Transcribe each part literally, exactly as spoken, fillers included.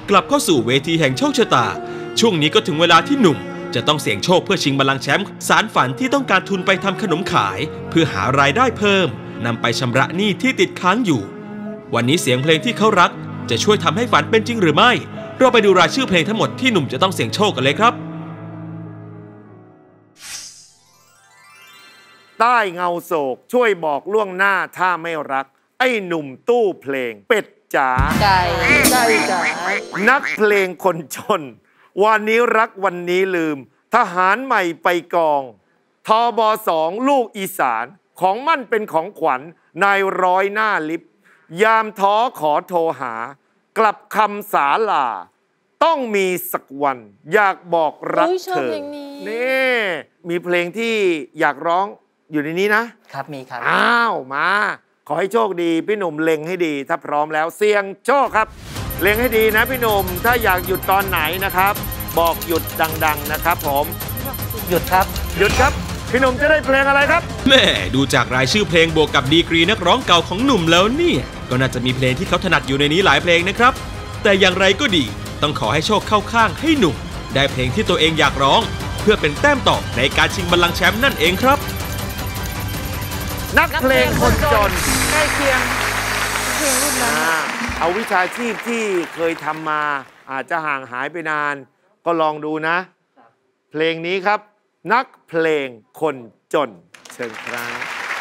กลับเข้าสู่เวทีแห่งโชคชะตาช่วงนี้ก็ถึงเวลาที่หนุ่มจะต้องเสี่ยงโชคเพื่อชิงบัลลังก์แชมป์สารฝันที่ต้องการทุนไปทำขนมขายเพื่อหารายได้เพิ่มนำไปชำระหนี้ที่ติดค้างอยู่วันนี้เสียงเพลงที่เขารักจะช่วยทำให้ฝันเป็นจริงหรือไม่เราไปดูรายชื่อเพลงทั้งหมดที่หนุ่มจะต้องเสี่ยงโชคกันเลยครับใต้เงาโศกช่วยบอกล่วงหน้าถ้าไม่รักไอ้หนุ่มตู้เพลงเป็ดจ๋าไก่ไก่จ๋านักเพลงคนจนวันนี้รักวันนี้ลืมทหารใหม่ไปกองทบสองลูกอีสานของมั่นเป็นของขวัญนายร้อยหน้าลิฟยามท้อขอโทรหากลับคำสาลาต้องมีสักวันอยากบอกรักเธอนี่มีเพลงที่อยากร้องอยู่ในนี้นะครับมีครับอ้าวมาขอให้โชคดีพี่หนุ่มเล็งให้ดีถ้าพร้อมแล้วเสี่ยงโชคครับเล็งให้ดีนะพี่หนุ่มถ้าอยากหยุดตอนไหนนะครับบอกหยุดดังๆนะครับผมหยุดครับหยุดครับพี่หนุ่มจะได้เพลงอะไรครับแม่ดูจากรายชื่อเพลงบวกกับดีกรีนักร้องเก่าของหนุ่มแล้วเนี่ยก็น่าจะมีเพลงที่เขาถนัดอยู่ในนี้หลายเพลงนะครับแต่อย่างไรก็ดีต้องขอให้โชคเข้าข้างให้หนุ่มได้เพลงที่ตัวเองอยากร้องเพื่อเป็นแต้มต่อในการชิงบัลลังก์แชมป์นั่นเองครับนักเพลงคนจนใกล้เคียงเพลงรุ่นนั้นเอาวิชาชีพที่เคยทำมาอาจจะห่างหายไปนานก็ลองดูนะเพลงนี้ครับนักเพลงคนจนเชิญครับ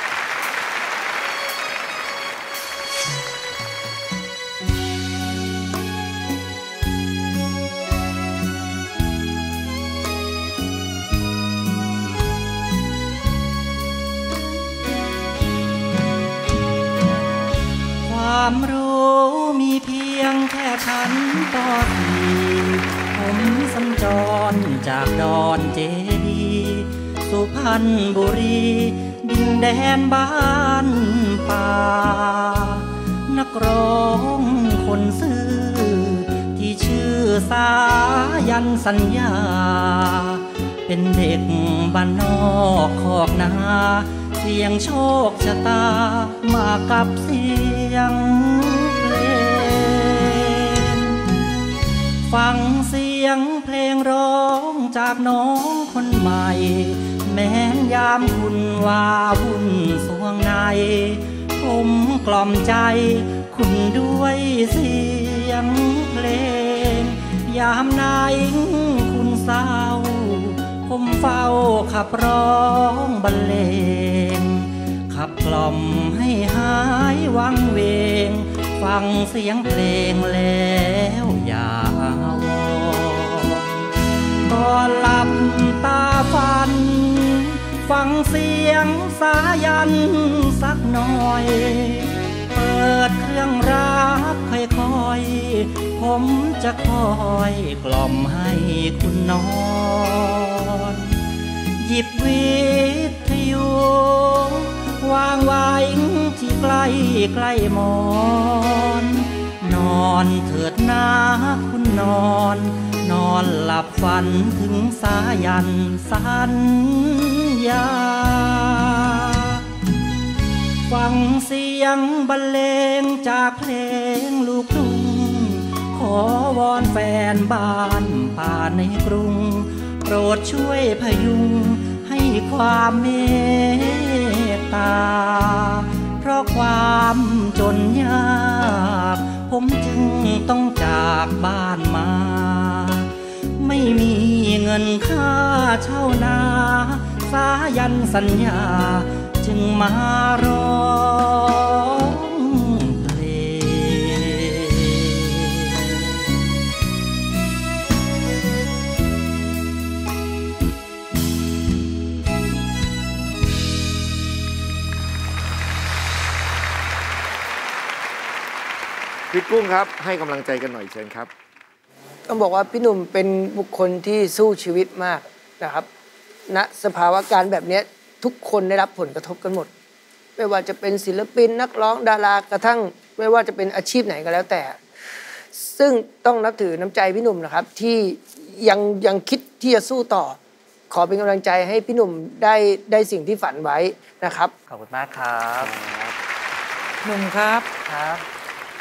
ความรู้มีเพียงแค่ชั้นป.สี่ผมสัญจรจากดอนเจดีสุพรรณบุรีดินแดนบ้านป่านักร้องคนซื่อที่ชื่อสายันสัญญาเป็นเด็กบ้านนอกคอกนาเสียงโชคชะตามากับเสียงเพลงฟังเสียงเพลงร้องจากน้องคนใหม่แม้นยามคุณว่าวุ่นสวงในผมกล่อมใจคุณด้วยเสียงเพลงยามนายคุณเศร้าผมเฝ้าขับร้องบรรเลงขับกล่อมให้หายวังเวงฟังเสียงเพลงแล้วอย่าวอนก่อนหลับตาฝันฟังเสียงสายันสักหน่อยเปิดเครื่องรักค่อยๆผมจะคอยกล่อมให้คุณนอนหยิบวิทยุวางไว้ที่ใกล้ใกล้หมอนนอนเถิดนะคุณนอนนอนหลับฝันถึงสายันสัญญาฟังเสียงบรรเลงจากเพลงลูกทุ่งขอวอนแฟนบ้านป่าในกรุงโปรดช่วยพยุงให้ความเมตตาเพราะความจนยากผมจึงต้องจากบ้านมาไม่มีเงินค่าเช่านาสายันสัญญาจึงมาร้องเพลพี่กุ้งครับให้กำลังใจกันหน่อยเชิญครับต้องบอกว่าพี่หนุ่มเป็นบุคคลที่สู้ชีวิตมากนะครับณสภาวะการแบบนี้ทุกคนได้รับผลกระทบกันหมดไม่ว่าจะเป็นศิลปินนักร้องดารากระทั่งไม่ว่าจะเป็นอาชีพไหนก็แล้วแต่ซึ่งต้องนับถือน้ำใจพี่หนุ่มนะครับที่ยังยังคิดที่จะสู้ต่อขอเป็นกำลังใจให้พี่หนุ่มได้ได้สิ่งที่ฝันไว้นะครับขอบคุณมากครับหนุ่มครับครับ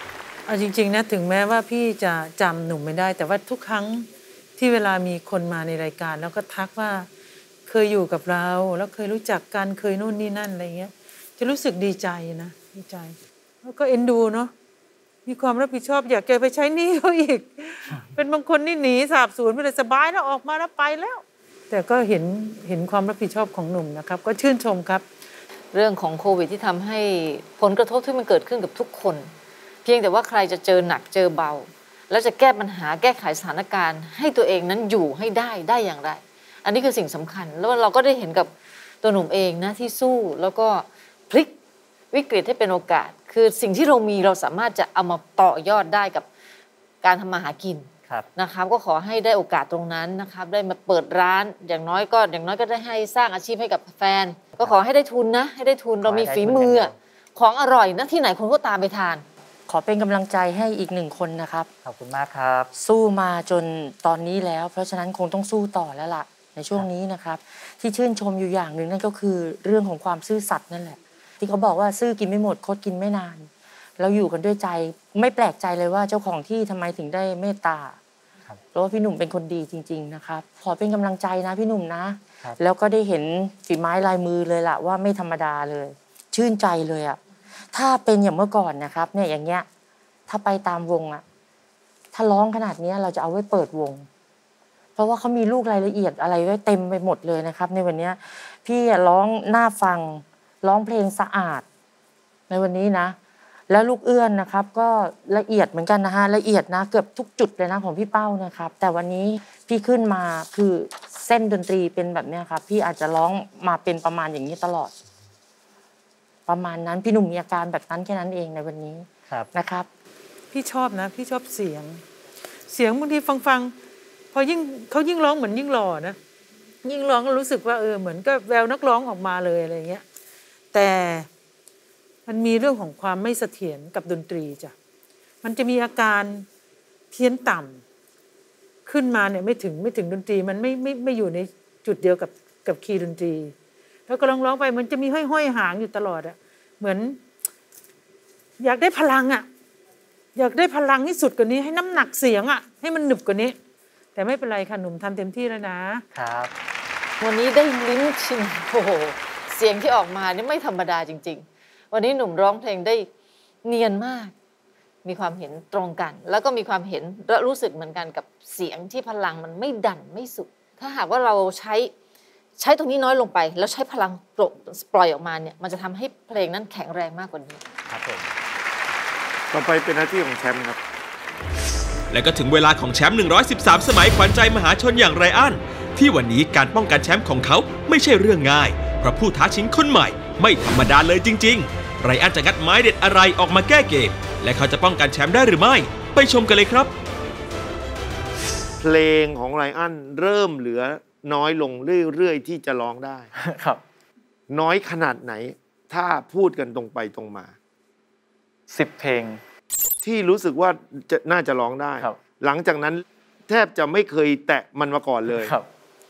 เอาจริงๆนะถึงแม้ว่าพี่จะจำหนุ่มไม่ได้แต่ว่าทุกครั้งที่เวลามีคนมาในรายการแล้วก็ทักว่าเคยอยู่กับเราแล้วเคยรู้จักกันเคยนู่นนี่นั่นอะไรเงี้ยจะรู้สึกดีใจนะดีใจแล้วก็เอ็นดูเนาะมีความรับผิดชอบอยากแกไปใช้หนี้เขาอีก เป็นบางคนนี่หนีสาบสูญไปเลยสบายแล้วออกมาแล้วไปแล้วแต่ก็เห็นเห็นความรับผิดชอบของหนุ่มนะครับก็ชื่นชมครับเรื่องของโควิดที่ทำให้ผลกระทบที่มันเกิดขึ้นกับทุกคนเพียงแต่ว่าใครจะเจอหนักเจอเบาแล้วจะแก้ปัญหาแก้ไขสถานการณ์ให้ตัวเองนั้นอยู่ให้ได้ได้อย่างไรอันนี้คือสิ่งสำคัญแล้วเราก็ได้เห็นกับตัวหนุ่มเองนะที่สู้แล้วก็พลิกวิกฤตให้เป็นโอกาสคือสิ่งที่เรามีเราสามารถจะเอามาต่อยอดได้กับการทำมาหากินนะครับก็ขอให้ได้โอกาสตรงนั้นนะครับได้มาเปิดร้านอย่างน้อยก็อย่างน้อยก็ได้ให้สร้างอาชีพให้กับแฟนก็ขอให้ได้ทุนนะให้ได้ทุนเรามีฝีมือของอร่อยนะที่ไหนคนก็ตามไปทานขอเป็นกำลังใจให้อีกหนึ่งคนนะครับขอบคุณมากครับสู้มาจนตอนนี้แล้วเพราะฉะนั้นคงต้องสู้ต่อแล้วล่ะในช่วงนี้นะครับที่ชื่นชมอยู่อย่างหนึ่งนั่นก็คือเรื่องของความซื่อสัตย์นั่นแหละที่เขาบอกว่าซื่อกินไม่หมดคดกินไม่นานเราอยู่กันด้วยใจไม่แปลกใจเลยว่าเจ้าของที่ทำไมถึงได้เมตตาเพราะว่าพี่หนุ่มเป็นคนดีจริงๆนะครับขอเป็นกำลังใจนะพี่หนุ่มนะแล้วก็ได้เห็นฝีไม้ลายมือเลยล่ะว่าไม่ธรรมดาเลยชื่นใจเลยอ่ะถ้าเป็นอย่างเมื่อก่อนนะครับเนี่ยอย่างเงี้ยถ้าไปตามวงอ่ะถ้าร้องขนาดนี้เราจะเอาไว้เปิดวงเพราะว่าเขามีลูกรายละเอียดอะไรไว้เต็มไปหมดเลยนะครับในวันนี้พี่ร้องน่าฟังร้องเพลงสะอาดในวันนี้นะแล้วลูกเอื้อนนะครับก็ละเอียดเหมือนกันนะฮะละเอียดนะเกือบทุกจุดเลยนะของพี่เป้านะครับแต่วันนี้พี่ขึ้นมาคือเส้นดนตรีเป็นแบบนี้ครับพี่อาจจะร้องมาเป็นประมาณอย่างนี้ตลอดประมาณนั้นพี่หนุ่มมีอาการแบบนั้นแค่นั้นเองในวันนี้นะครับพี่ชอบนะพี่ชอบเสียงเสียงบางทีฟังๆพอยิ่งเขายิ่งร้องเหมือนยิ่งหล่อนะยิ่งร้องก็รู้สึกว่าเออเหมือนก็แววนักร้องออกมาเลยอะไรเงี้ยแต่มันมีเรื่องของความไม่เสถียรกับดนตรีจ้ะมันจะมีอาการเพี้ยนต่ำขึ้นมาเนี่ยไม่ถึงไม่ถึงดนตรีมันไม่ไม่ไม่อยู่ในจุดเดียวกับกับคีย์ดนตรีแล้วก็ร้องร้องไปมันจะมีห้อยห้อยหางอยู่ตลอดอะเหมือนอยากได้พลังอะอยากได้พลังที่สุดกว่านี้ให้น้ำหนักเสียงอะให้มันหนึบกว่านี้แต่ไม่เป็นไรค่ะหนุ่มทำเต็มที่แล้วนะครับวันนี้ได้ลิ้นชิมโอ้โหเสียงที่ออกมานี่ไม่ธรรมดาจริงๆวันนี้หนุ่มร้องเพลงได้เนียนมากมีความเห็นตรงกันแล้วก็มีความเห็นและรู้สึกเหมือนกันกับเสียงที่พลังมันไม่ดันไม่สุดถ้าหากว่าเราใช้ใช้ตรงนี้น้อยลงไปแล้วใช้พลังปล่อยออกมาเนี่ยมันจะทำให้เพลงนั้นแข็งแรงมากกว่านี้ครับผมต่อไปเป็นหน้าที่ของแชมป์ครับและก็ถึงเวลาของแชมป์หนึ่งร้อยสิบสามสมัยขวัญใจมหาชนอย่างไรอันที่วันนี้การป้องกันแชมป์ของเขาไม่ใช่เรื่องง่ายเพราะผู้ท้าชิงคนใหม่ไม่ธรรมดาเลยจริงๆไรอันจะงัดไม้เด็ดอะไรออกมาแก้เกมและเขาจะป้องกันแชมป์ได้หรือไม่ไปชมกันเลยครับเพลงของไรอันเริ่มเหลือน้อยลงเรื่อยๆที่จะร้องได้ครับน้อยขนาดไหนถ้าพูดกันตรงไปตรงมาสิบเพลงที่รู้สึกว่าจะน่าจะร้องได้หลังจากนั้นแทบจะไม่เคยแตะมันมาก่อนเลยครับ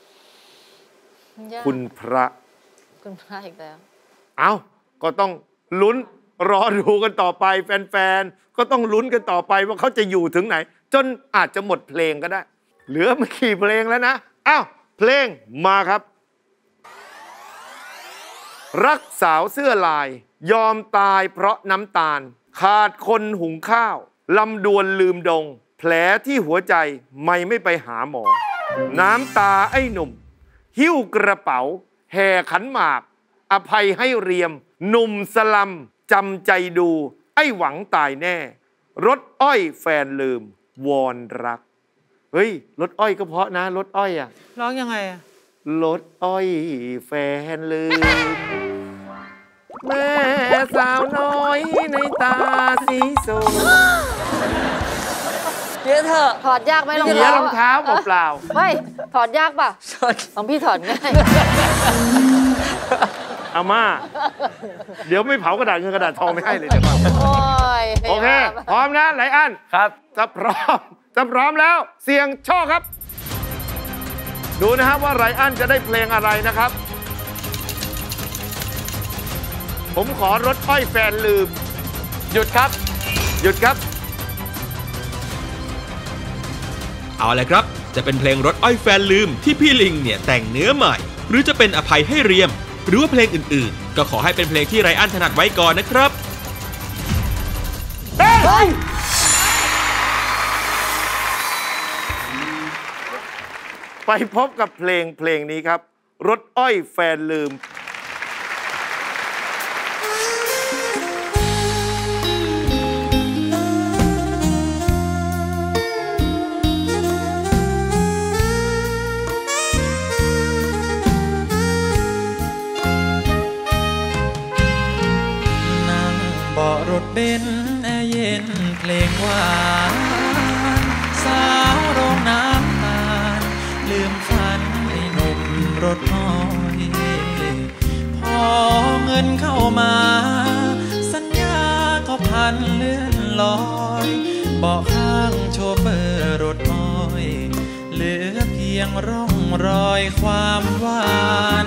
คุณพระคุณพระอีกแล้วเอ้าก็ต้องลุ้นรอดูกันต่อไปแฟนๆก็ต้องลุ้นกันต่อไปว่าเขาจะอยู่ถึงไหนจนอาจจะหมดเพลงก็ได้เหลือไม่กี่เพลงแล้วนะอ้าวเพลงมาครับรักสาวเสื้อลายยอมตายเพราะน้ำตาลขาดคนหุงข้าวลำดวนลืมดงแผลที่หัวใจไม่ไม่ไปหาหมอน้ำตาไอ้หนุ่มหิ้วกระเป๋าแห่ขันหมากอภัยให้เรียมหนุ่มสลัมจำใจดูไอ้หวังตายแน่รถอ้อยแฟนลืมวอนรักเฮ้ยรถอ้อยก็เพราะนะรถอ้อยอ่ะร้องยังไงอ่ะรถอ้อยแฟนลืมแม่สาวน้อยในตาสีส้มเดี๋ยวเถอะถอดยากไหมรองเท้ารองเท้าเปล่าๆไม่ถอดยากป่ะของพี่ถอดง่ายอาม่าเดี๋ยวไม่เผากระดาษเงินกระดาษทองไม่ให้เลยเดี๋ยวโอเคพร้อมนะไรอันครับจะพร้อมจะพร้อมแล้วเสียงโชคครับดูนะครับว่าไรอันจะได้เพลงอะไรนะครับผมขอรถอ้อยแฟนลืมหยุดครับหยุดครับเอาละครับจะเป็นเพลงรถอ้อยแฟนลืมที่พี่ลิงเนี่ยแต่งเนื้อใหม่หรือจะเป็นอภัยให้เรียมหรือว่าเพลงอื่นๆก็ขอให้เป็นเพลงที่ไรอันถนัดไว้ก่อนนะครับไปพบกับเพลงเพลงนี้ครับรถอ้อยแฟนลืมเบาะรถเบนซ์แอร์เย็นเพลงหวานสาวโรงน้ำตาลลืมฝันไอ้หนุ่มรถอ้อยพอเงินเข้ามาสัญญาก็พันเลื่อนลอยเบาะข้างโชเฟอร์รถอ้อยเหลือเพียงร่องรอยความหวาน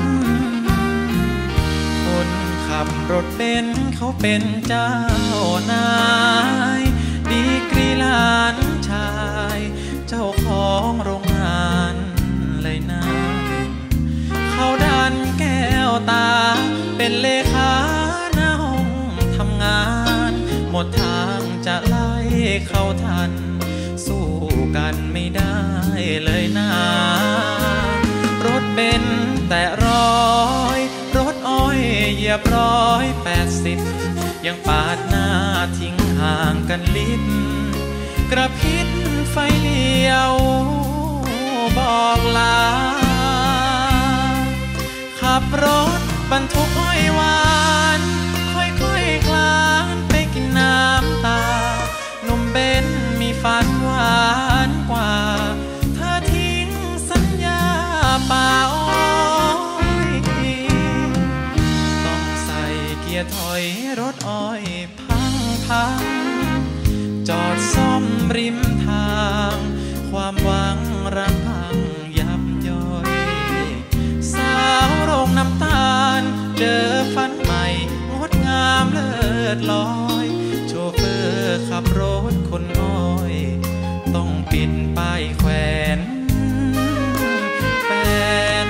ขับรถเบนซ์เขาเป็นเจ้านายดีกรีหลานชายเจ้าของโรงงานเลยนะเขาดันแก้วตาเป็นเลขาหน้าห้องทำงานหมดทางจะไล่เขาทันสู้กันไม่ได้เลยนะรถเบนซ์แต่ร้อยรถอ้อยเหยียบร้อยแปดสิบยังปาดหน้าทิ้งห่างกันลิบกระพริบไฟเลี้ยวบอกลาขับรถบรรทุกอ้อยหวานค่อยๆ ค, คลานไปกินน้ำตาหนุ่มเบนมีฝันหวานกว่าถ้าทิ้งสัญญาป่าอ้อยต้องใส่เกียร์ถอยรถอ้อยพังพังจอดซ่อมริมทางความหวังรังพังยับย่อยสาวโรงน้ำตาลเจอฝันใหม่งดงามเลิศลอยโชเฟอร์ขับรถคนน้อยต้องปิดป้ายแขวนแฟน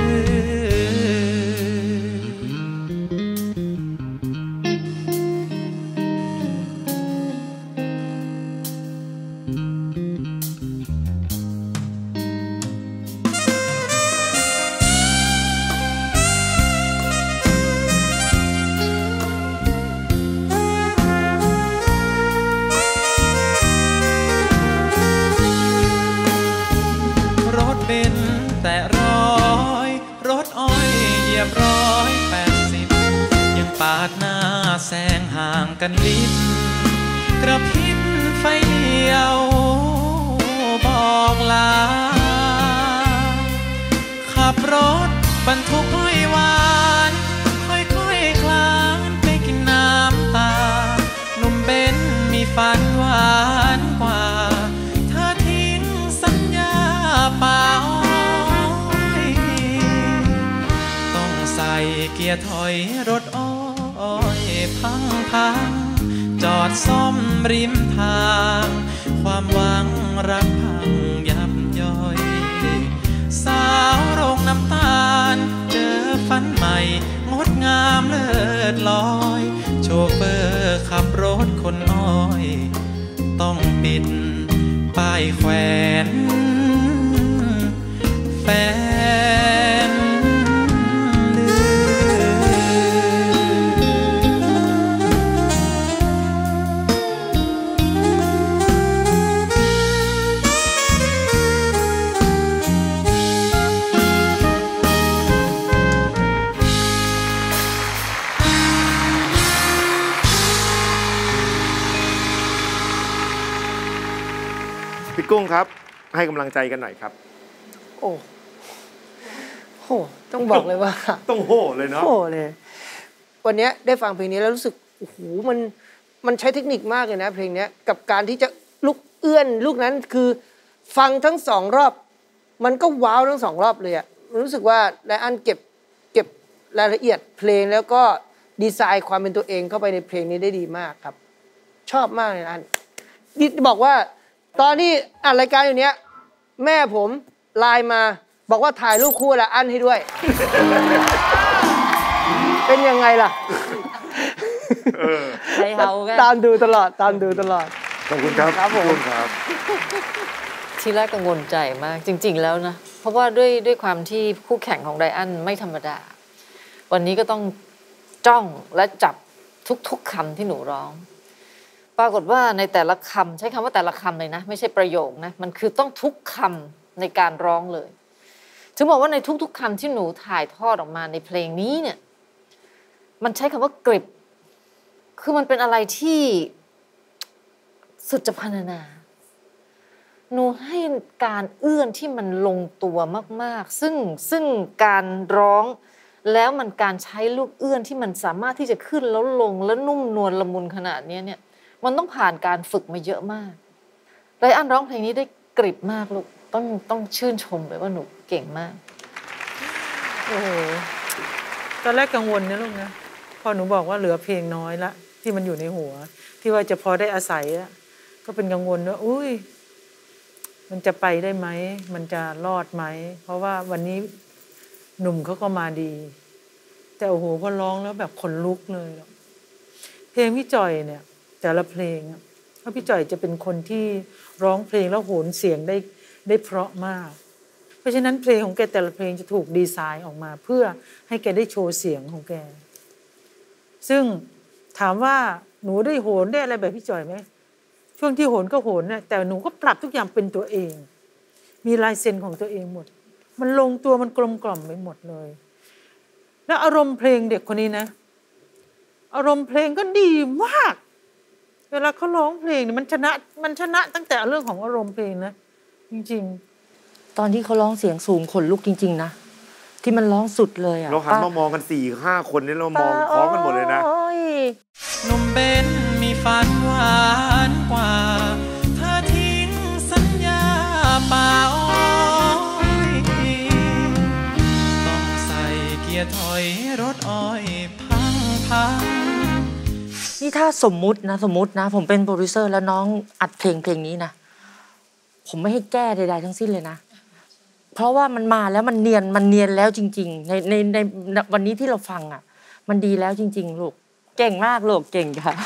แต่ร้อยรถอ้อยเหยียบร้อยแปดสิบยังปาดหน้าแซงห่างกันลิบกระพริบไฟเลี้ยวบอกลาขับรถบรรทุกอ้อยหวานค่อยๆ ค, คลานไปกินน้ำตาหนุ่มเบนมีฝันหวานกว่าถ้าทิ้งสัญญาป่าใส่เกียร์ถอยรถอ้อยพังพังจอดซ่อมริมทางความหวังรักพังยับย่อยสาวโรงน้ำตาลเจอฝันใหม่งดงามเลิศลอยโชเฟอร์ขับรถคนอ้อยต้องปิดป้ายแขวนแฟนพี่กุ้งครับให้กำลังใจกันหน่อยครับโอ้โหต้องบอกเลยว่าต้องโห่เลยเนาะโห่เลยวันนี้ได้ฟังเพลงนี้แล้วรู้สึกโอ้โหมันมันใช้เทคนิคมากเลยนะเพลงนี้กับการที่จะลุกเอื้อนลูกนั้นคือฟังทั้งสองรอบมันก็ว้าวทั้งสองรอบเลยอ่ะมันรู้สึกว่าไลอ้อนเก็บเก็บรายละเอียดเพลงแล้วก็ดีไซน์ความเป็นตัวเองเข้าไปในเพลงนี้ได้ดีมากครับชอบมากเลยอันนี่บอกว่าตอนนี้อัดรายการอยู่เนี้ยแม่ผมไลน์มาบอกว่าถ่ายรูปคู่ละอันให้ด้วย เป็นยังไงล่ะใจเฮากันตามดูตลอดตามดูตลอดขอบคุณครับครับผมครับทีแรกกังวลใจมากจริงๆแล้วนะเพราะว่าด้วยด้วยความที่คู่แข่งของไดอันไม่ธรรมดาวันนี้ก็ต้องจ้องและจับทุกๆคำที่หนูร้องปรากฏว่าในแต่ละคำใช้คำว่าแต่ละคำเลยนะไม่ใช่ประโยคนะมันคือต้องทุกคำในการร้องเลยถึงบอกว่าในทุกๆคำที่หนูถ่ายทอดออกมาในเพลงนี้เนี่ยมันใช้คำว่ากริบคือมันเป็นอะไรที่สุดจะพรรณนาหนูให้การเอื้อนที่มันลงตัวมากๆซึ่งซึ่งการร้องแล้วมันการใช้ลูกเอื้อนที่มันสามารถที่จะขึ้นแล้วลงแล้วนุ่มนวลละมุนขนาดนี้เนี่ยมันต้องผ่านการฝึกมาเยอะมากไรอันร้องเพลงนี้ได้กริบมากลูกต้องต้องชื่นชมเลยว่าหนูเก่งมากโอ้โหตอนแรกกังวลนะลูกนะพอหนูบอกว่าเหลือเพลงน้อยละที่มันอยู่ในหัวที่ว่าจะพอได้อาศัยอะก็เป็นกังวลว่าอุ้ยมันจะไปได้ไหมมันจะรอดไหมเพราะว่าวันนี้หนุ่มเขาก็มาดีแต่โอ้โหพอร้องแล้วแบบขนลุกเลยเพลงพี่จ่อยเนี่ยแต่ละเพลงเพราะพี่จ่อยจะเป็นคนที่ร้องเพลงแล้วโหนเสียงได้ได้เพราะมากเพราะฉะนั้นเพลงของแกแต่ละเพลงจะถูกดีไซน์ออกมาเพื่อให้แกได้โชว์เสียงของแกซึ่งถามว่าหนูได้โหนได้อะไรแบบพี่จ่อยไหมช่วงที่โหนก็โหนนะแต่หนูก็ปรับทุกอย่างเป็นตัวเองมีลายเซ็นของตัวเองหมดมันลงตัวมันกลมกล่อมไปหมดเลยแล้วอารมณ์เพลงเด็กคนนี้นะอารมณ์เพลงก็ดีมากเวลาเขาร้องเพลงเนี่ยมันชนะมันชนะตั้งแต่เรื่องของอารมณ์เพลงนะจริงๆตอนที่เขาร้องเสียงสูงขนลุกจริงๆนะที่มันร้องสุดเลยอ่ะเราหันมามองกันสี่ห้าคนนี่เรามองพร้อมกันหมดเลยนะหนุ่มเบนมีฝันหวานกว่าเธอทิ้งสัญญาเปล่าต้องใส่เกียร์ถอยรถอ้อยพังพังนี่ถ้าสมมุตินะสมมุตินะผมเป็นโปรดิวเซอร์แล้วน้องอัดเพลงเพลงนี้นะผมไม่ให้แก้ใดๆทั้งสิ้นเลยนะเพราะว่ามันมาแล้วมันเนียนมันเนียนแล้วจริงๆในในในวันนี้ที่เราฟังอ่ะมันดีแล้วจริงๆลูกเก่งมากลูกเก่งค่ะ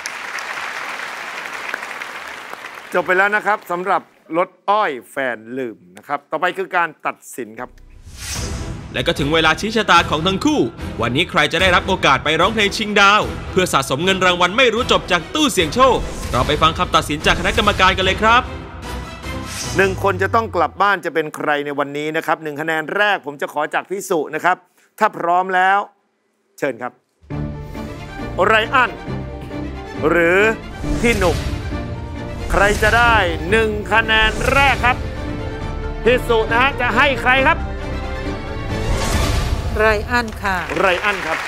จบไปแล้วนะครับสำหรับรถอ้อยแฟนลืมนะครับต่อไปคือการตัดสินครับและก็ถึงเวลาชี้ชะตาของทั้งคู่วันนี้ใครจะได้รับโอกาสไปร้องเพลงชิงดาวเพื่อสะสมเงินรางวัลไม่รู้จบจากตู้เสี่ยงโชคเราไปฟังคำตัดสินจากคณะกรรมการกันเลยครับหนึ่งคนจะต้องกลับบ้านจะเป็นใครในวันนี้นะครับหนึ่งคะแนนแรกผมจะขอจากพี่สุนะครับถ้าพร้อมแล้วเชิญครับไรอันหรือพี่หนุ่มใครจะได้หนึ่งคะแนนแรกครับพี่สุนะฮะจะให้ใครครับไรอันค่ะไรอันครับ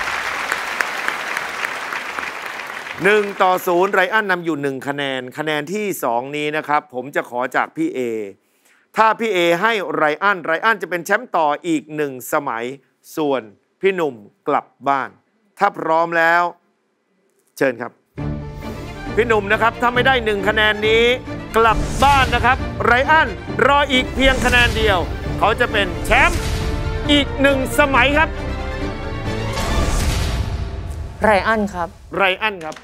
หนึ่งต่อศูนย์ไรอันนำอยู่หนึ่งคะแนนคะแนนที่สองนี้นะครับผมจะขอจากพี่เอถ้าพี่เอให้ไรอันไรอันจะเป็นแชมป์ต่ออีกหนึ่งสมัยส่วนพี่หนุ่มกลับบ้านถ้าพร้อมแล้วเชิญครับพี่หนุ่มนะครับถ้าไม่ได้หนึ่งคะแนนนี้กลับบ้านนะครับไรอันรออีกเพียงคะแนนเดียวเขาจะเป็นแชมป์อีกหนึ่งสมัยครับไรอันครับไรอันครับ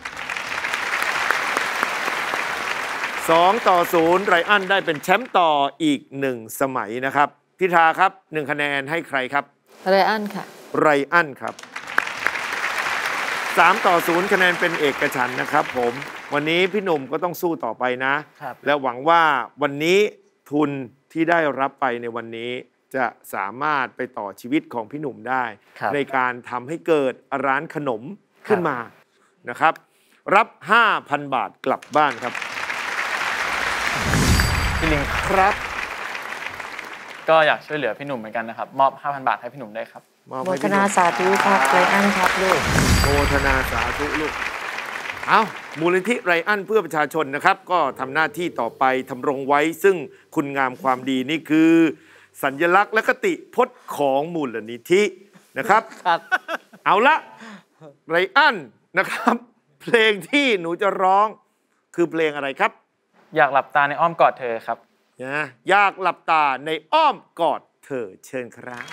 สองต่อศูนย์ไรอันได้เป็นแชมป์ต่ออีกหนึ่งสมัยนะครับพิธาครับหนึ่งคะแนนให้ใครครับไรอันค่ะไรอันครับสามต่อศูนย์คะแนนเป็นเอกฉันท์นะครับผมวันนี้พี่หนุ่มก็ต้องสู้ต่อไปนะและหวังว่าวันนี้ทุนที่ได้รับไปในวันนี้จะสามารถไปต่อชีวิตของพี่หนุ่มได้ในการทำให้เกิดร้านขนมขึ้นมานะครับรับ ห้าพัน บาทกลับบ้านครับพี่ลิงครับก็อยากช่วยเหลือพี่หนุ่มเหมือนกันนะครับมอบ ห้าพัน บาทให้พี่หนุ่มได้ครับโมทนาสาธุครับไรอันครับลูกโมทนาสาธุลูกเอามูลนิธิไรอันเพื่อประชาชนนะครับก็ทำหน้าที่ต่อไปทำรงไว้ซึ่งคุณงามความดีนี่คือสัญลักษณ์และคติพจน์ของมูลนิธินะครับครับเอาละไรอันนะครับเพลงที่หนูจะร้องคือเพลงอะไรครับอยากหลับตาในอ้อมกอดเธอครับนะอยากหลับตาในอ้อมกอดเธอเชิญครับ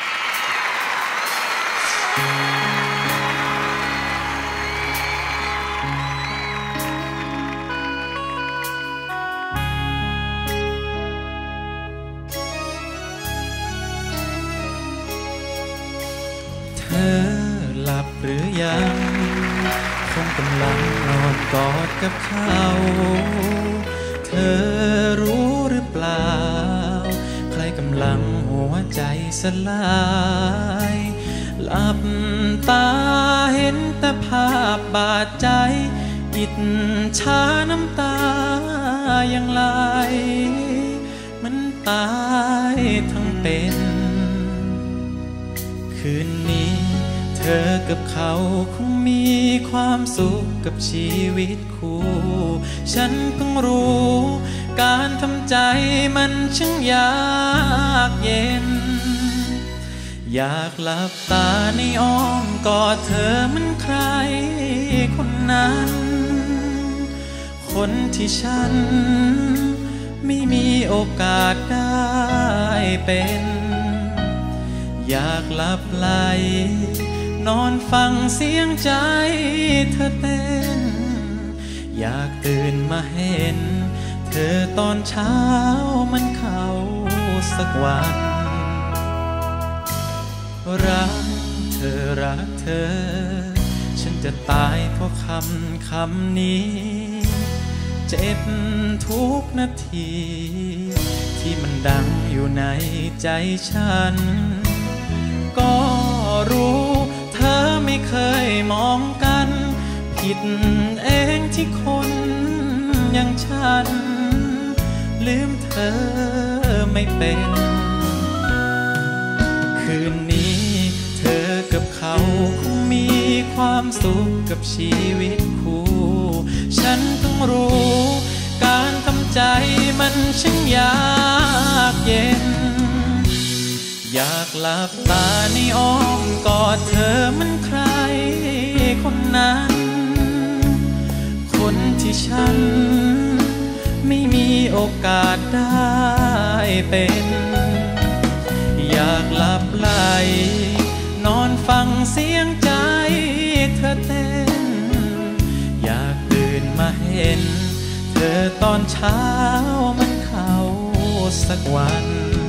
เธอหลับหรือยังคงกำลังนอนกอดกับเขาเธอรู้หรือเปล่าใครกำลังหัวใจสลายหลับตาเห็นแต่ภาพบาดใจอิจฉาน้ำตายังไหลมันตายทั้งเป็นคืนนี้เธอกับเขาคงมีความสุขกับชีวิตคู่ฉันเพิ่งรู้การทำใจมันช่างยากเย็นอยากหลับตาในอ้อมกอดเธอมันใครคนนั้นคนที่ฉันไม่มีโอกาสได้เป็นอยากหลับไหลนอนฟังเสียงใจเธอเต้นอยากตื่นมาเห็นเธอตอนเช้ามันเข้าสักวันรักเธอรักเธอฉันจะตายเพราะคำคำนี้เจ็บทุกนาทีที่มันดังอยู่ในใจฉันก็รู้เธอไม่เคยมองกันผิดเองที่คนอย่างฉันลืมเธอไม่เป็นคืนนี้เธอกับเขาคงมีความสุขกับชีวิตคู่ฉันเพิ่งรู้การทำใจมันช่างยากเย็นอยากหลับตาในอ้อมกอดเธอมันใครคนนั้นคนที่ฉันไม่มีโอกาสได้เป็นอยากหลับไหลนอนฟังเสียงใจเธอเต้นอยากตื่นมาเห็นเธอตอนเช้ามันเข้าสักวัน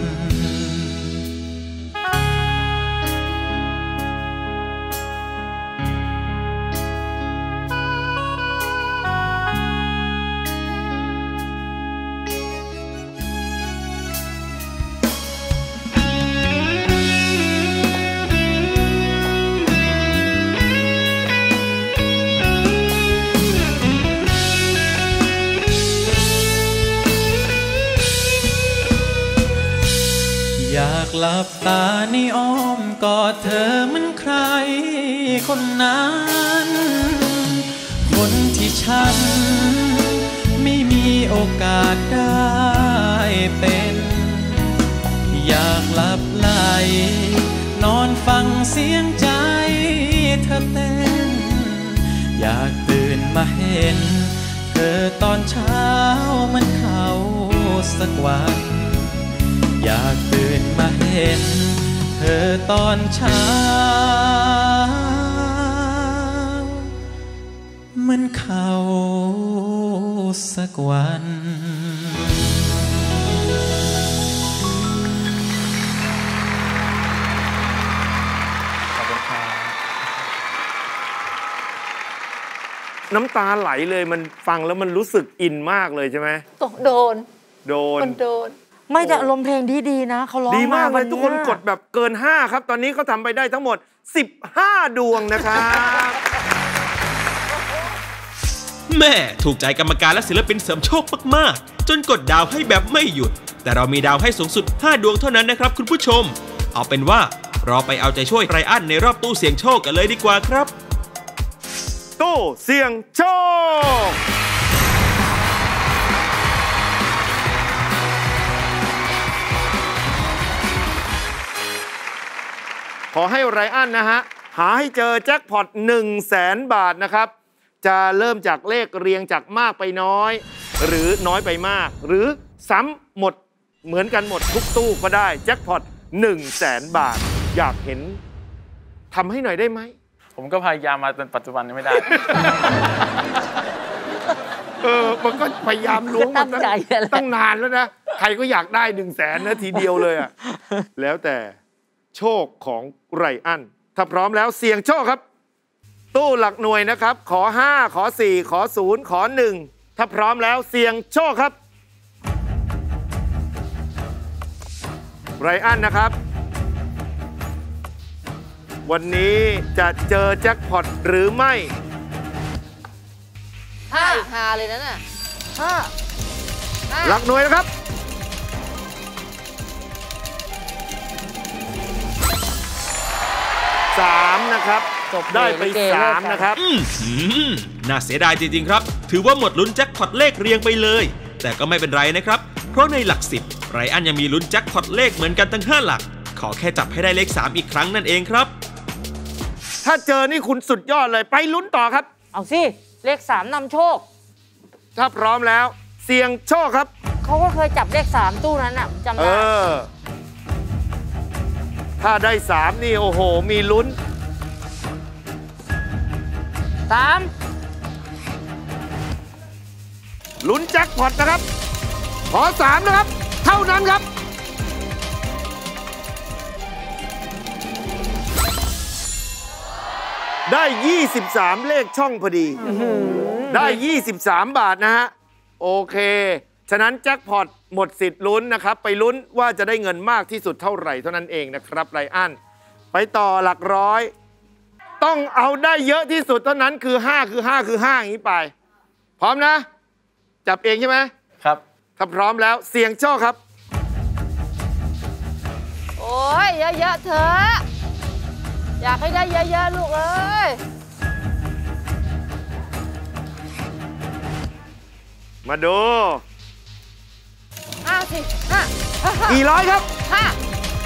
อยากหลับตาในอ้อมกอดเธอมันใครคนนั้นคนที่ฉันไม่มีโอกาสได้เป็นอยากหลับไหลนอนฟังเสียงใจเธอเต้นอยากตื่นมาเห็นเธอตอนเช้ามันเข้าสักวันอยากตื่นมาเห็นเธอตอนเช้ามันเข้าสักวันขอบคุณครับน้ำตาไหลเลยมันฟังแล้วมันรู้สึกอินมากเลยใช่ไหมโดนโดนโดนไม่แต่อารมณ์เพลงดีๆนะเขาร้องดีมากเลยทุกคนกดแบแบบเกินห้าครับตอนนี้เขาทำไปได้ทั้งหมดสิบห้าดวงนะครับแม่ถูกใจกรรมการและศิลปินเสริมโชคมากๆจนกดดาวให้แบบไม่หยุดแต่เรามีดาวให้สูงสุดห้าดวงเท่านั้นนะครับคุณผู้ชมเอาเป็นว่าเราไปเอาใจช่วยไรอันในรอบตู้เสี่ยงโชคกันเลยดีกว่าครับตู้เสี่ยงโชคขอให้ไรอันนะฮะหาให้เจอแจ็คพอตหนึ่งแสนบาทนะครับจะเริ่มจากเลขเรียงจากมากไปน้อยหรือน้อยไปมากหรือซ้ำหมดเหมือนกันหมดทุกตู้ก็ได้แจ็คพอตหนึ่งแสนบาทอยากเห็นทำให้หน่อยได้ไหมผมก็พยายามมาจนปัจจุบันนี้ไม่ได้เออมันก็พยายามล้วงมันตั้งตั้งนานแล้วนะใครก็อยากได้หนึ่งแสนนะทีเดียวเลยอ่ะแล้วแต่โชคของไรอันถ้าพร้อมแล้วเสี่ยงโชคครับตู้หลักหน่วยนะครับขอห้าขอสี่ขอศูนย์ขอหนึ่งถ้าพร้อมแล้วเสี่ยงโชคครับไรอันนะครับวันนี้จะเจอแจ็คพอตหรือไม่ห้าหาเลยนะน่ะห้าหลักหน่วยนะครับสามนะครับได้ไปสามนะครับน่าเสียดายจริงๆครับถือว่าหมดลุ้นแจ็คพอตเลขเรียงไปเลยแต่ก็ไม่เป็นไรนะครับเพราะในหลักสิบไรอันยังมีลุ้นแจ็คพอตเลขเหมือนกันทั้งห้าหลักขอแค่จับให้ได้เลขสามอีกครั้งนั่นเองครับถ้าเจอนี่คุณสุดยอดเลยไปลุ้นต่อครับเอาสิเลขสามนำโชคถ้าพร้อมแล้วเสี่ยงโชคครับเขาก็เคยจับเลขสามตู้นั้นอ่ะจำได้ถ้าได้สามนี่โอ้โหมีลุ้นสามลุ้นแจ็คพอตนะครับขอสามนะครับเท่านั้นครับได้ยี่สิบสามเลขช่องพอดีได้ยี่สิบสามบาทนะฮะโอเคฉะนั้นแจ็คพอตหมดสิทธิ์ลุ้นนะครับไปลุ้นว่าจะได้เงินมากที่สุดเท่าไหร่เท่านั้นเองนะครับไรอันไปต่อหลักร้อยต้องเอาได้เยอะที่สุดเท่านั้นคือห้าคือห้าคือห้าอย่างนี้ไปพร้อมนะจับเองใช่ไหมครับถ้าพร้อมแล้วเสี่ยงโชคครับโอ้ยเยอะๆเถอะอยากให้ได้เยอะๆลูกเอ้ยมาดูห้าสิห้ากี่ร้อยครับห้า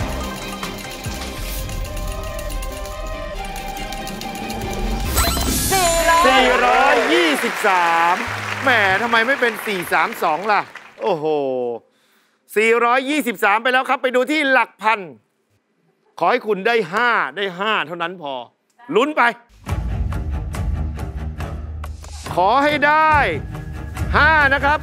สี่ร้อยยี่สิบสามแหมทำไมไม่เป็นสี่สามสองล่ะโอ้โหสี่ร้อยยี่สิบสามไปแล้วครับไปดูที่หลักพันขอให้คุณได้ห้าได้ห้าเท่านั้นพอลุ้นไปขอให้ได้ห้านะครับ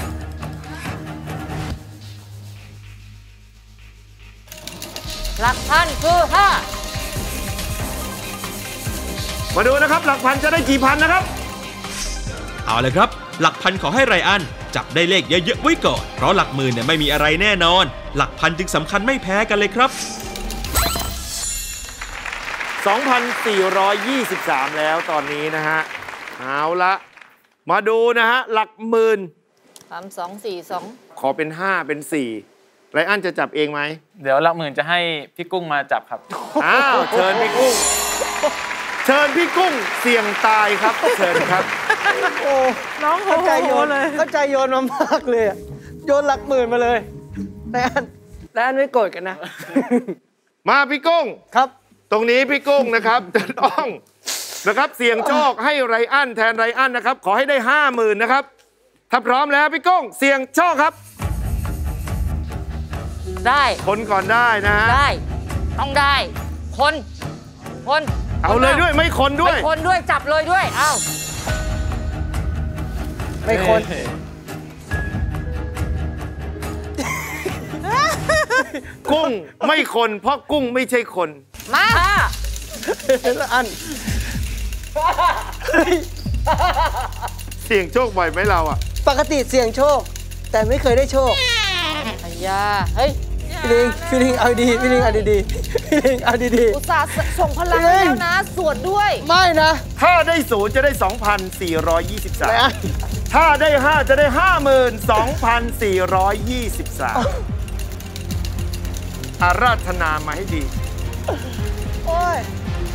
หลักพันคือห้ามาดูนะครับหลักพันจะได้กี่พันนะครับเอาเลยครับหลักพันขอให้ไรอันจับได้เลขเยอะๆไว้ก่อนเพราะหลักหมื่นเนี่ยไม่มีอะไรแน่นอนหลักพันจึงสำคัญไม่แพ้กันเลยครับสองพันสี่ร้อยยี่สิบสาม แล้วตอนนี้นะฮะเอาละมาดูนะฮะหลักหมื่นสาม สอง สี่ สองขอเป็นห้าเป็นสี่ไรอันจะจับเองไหมเดี๋ยวหลักหมื่นจะให้พี่กุ้งมาจับครับอ้าวเชิญพี่กุ้งเชิญพี่กุ้งเสี่ยงตายครับเชิญครับโอ้น้องเข้าใจโยนเลยเข้าใจโยนมามากเลยโยนหลักหมื่นมาเลยไรอันไรอันไม่โกรธกันนะมาพี่กุ้งครับตรงนี้พี่กุ้งนะครับจะต้องนะครับเสี่ยงโชคให้ไรอันแทนไรอันนะครับขอให้ได้ห้าหมื่นนะครับถ้าพร้อมแล้วพี่กุ้งเสี่ยงโชคครับได้คนก่อนได้นะฮะได้ต้องได้คนคนเอาเลยด้วยไม่คนด้วยไม่คนด้วยจับเลยด้วยเอาไม่คนกุ้งไม่คนเพราะกุ้งไม่ใช่คนมาละอันเสี่ยงโชคบ่อยไหมเราอ่ะปกติเสี่ยงโชคแต่ไม่เคยได้โชคอ้ยาเฮ้ยพี่ลิงพี่ลิงเอาดีพี่ลิงเอาดีๆพี่ลิงเอาดีๆอุตส่าห์ส่งพลังแล้วนะสวดด้วยไม่นะถ้าได้ศูนย์จะได้ สองพันสี่ร้อยยี่สิบสาม ถ้าได้ห้าจะได้ ห้าหมื่นสองพันสี่ร้อยยี่สิบสาม อาราธนามาให้ดีโอ้ย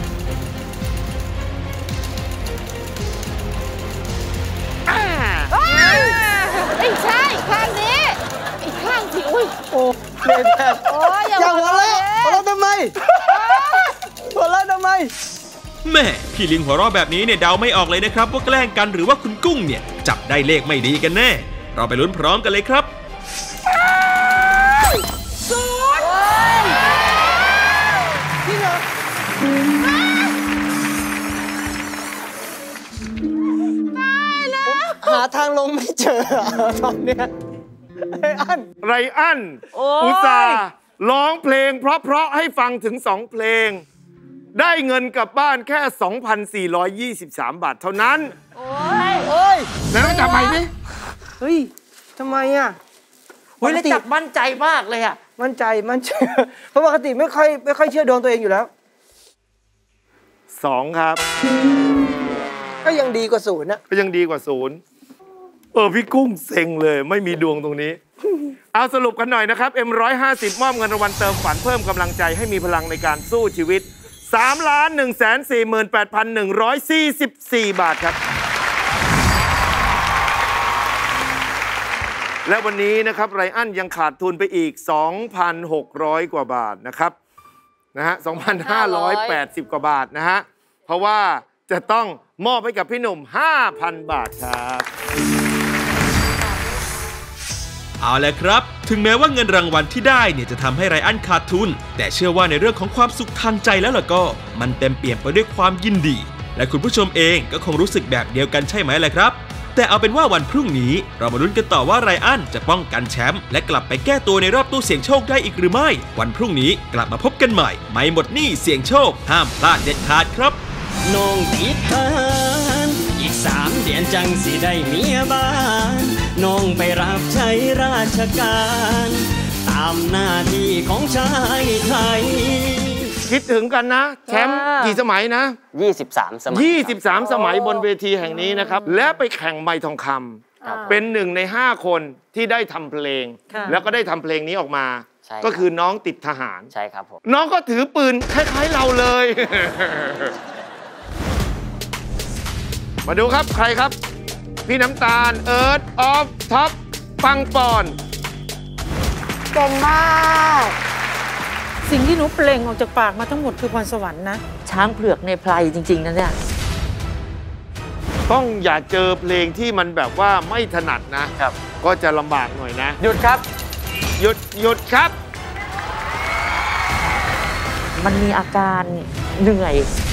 ไม่ใช่ข้างนี้อีกข้างสิอุ้ยโอ้เลยแทบโอ้ยอย่าหัวเราะหัวเราะทำไมหัวเราะทำไมแม่พี่ลิงหัวเราะแบบนี้เนี่ยเดาไม่ออกเลยนะครับว่าแกล้งกันหรือว่าคุณกุ้งเนี่ยจับได้เลขไม่ดีกันแน่เราไปลุ้นพร้อมกันเลยครับศูนย์พี่เหรอหาทางลงไม่เจอตอนเนี้ยไรอันไรอันอุตส่าห์ร้องเพลงเพราะๆให้ฟังถึงสองเพลงได้เงินกลับบ้านแค่ สองพันสี่ร้อยยี่สิบสาม บาทเท่านั้นโอ้ยโอ้ยแล้วต้องจับใหม่ไหมเฮ้ยทำไมอ่ะเฮ้ยจับมั่นใจมากเลยอ่ะมั่นใจมั่นใจเพราะปกติไม่ค่อยไม่ค่อยเชื่อดวงตัวเองอยู่แล้วสองครับก็ยังดีกว่าศูนย์นะก็ยังดีกว่าศูนย์เออพี่กุ้งเซ็งเลยไม่มีดวงตรงนี้เอาสรุปกันหน่อยนะครับ เอ็ม หนึ่งร้อยห้าสิบ มอบเงินรางวัลเติมฝันเพิ่มกำลังใจให้มีพลังในการสู้ชีวิต สามล้านหนึ่งแสนสี่หมื่นแปดพันหนึ่งร้อยสี่สิบสี่ บาทครับและวันนี้นะครับไรอันยังขาดทุนไปอีก สองพันหกร้อย กว่าบาทนะครับนะฮะ สองพันห้าร้อยแปดสิบ กว่าบาทนะฮะเพราะว่าจะต้องมอบให้กับพี่หนุ่ม ห้าพัน บาทครับเอาละครับถึงแม้ว่าเงินรางวัลที่ได้เนี่ยจะทำให้ไรอันขาดทุนแต่เชื่อว่าในเรื่องของความสุขทางใจแล้วล่ะก็มันเต็มเปี่ยมไปด้วยความยินดีและคุณผู้ชมเองก็คงรู้สึกแบบเดียวกันใช่ไหมล่ะครับแต่เอาเป็นว่าวันพรุ่งนี้เรามาลุ้นกันต่อว่าไรอันจะป้องกันแชมป์และกลับไปแก้ตัวในรอบตู้เสี่ยงโชคได้อีกหรือไม่วันพรุ่งนี้กลับมาพบกันใหม่ไม่หมดหนี้เสี่ยงโชคห้ามพลาดเด็ดขาดครับน้องติดทหารอีกสามเดือนจังสิได้เมียบ้านน้องไปรับใช้ราชการตามหน้าที่ของชายไทยคิดถึงกันนะแชมป์กี่สมัยนะยี่สิบสามสมัยยี่สิบสามสมัยบนเวทีแห่งนี้นะครับและไปแข่งไมค์ทองคำเป็นหนึ่งในห้าคนที่ได้ทำเพลงแล้วก็ได้ทำเพลงนี้ออกมาก็คือน้องติดทหารใช่ครับผมน้องก็ถือปืนคล้ายๆเราเลยมาดูครับใครครับพี่น้ำตาลเอิร์ธออฟท็อปปังปอนเก่งมากสิ่งที่หนูเปล่งออกจากปากมาทั้งหมดคือพรสวรรค์นะช้างเผือกในไพรจริงๆนะเนี่ยต้องอย่าเจอเพลงที่มันแบบว่าไม่ถนัดนะครับก็จะลำบากหน่อยนะหยุดครับหยุดหยุดครับมันมีอาการเหนื่อย